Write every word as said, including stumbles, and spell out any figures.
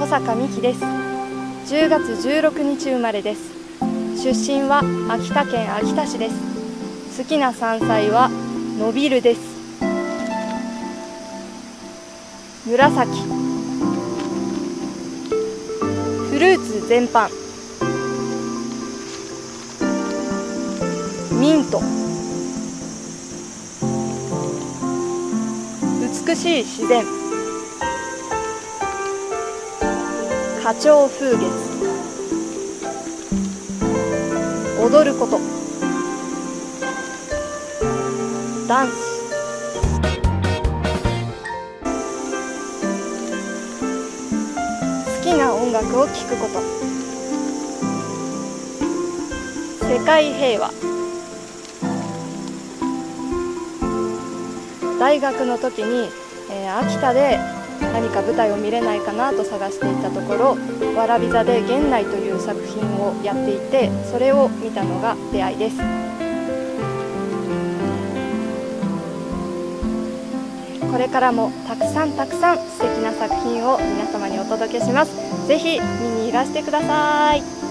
保坂美希です。じゅうがつじゅうろくにち生まれです。出身は秋田県秋田市です。好きな山菜はのびるです。紫。フルーツ全般。ミント。美しい自然。花鳥風月。踊ること。ダンス。好きな音楽を聴くこと。世界平和。大学の時に、えー、秋田で何か舞台を見れないかなと探していたところ、わらび座で源内という作品をやっていて、それを見たのが出会いです。これからもたくさんたくさん素敵な作品を皆様にお届けします。ぜひ見にいらしてください。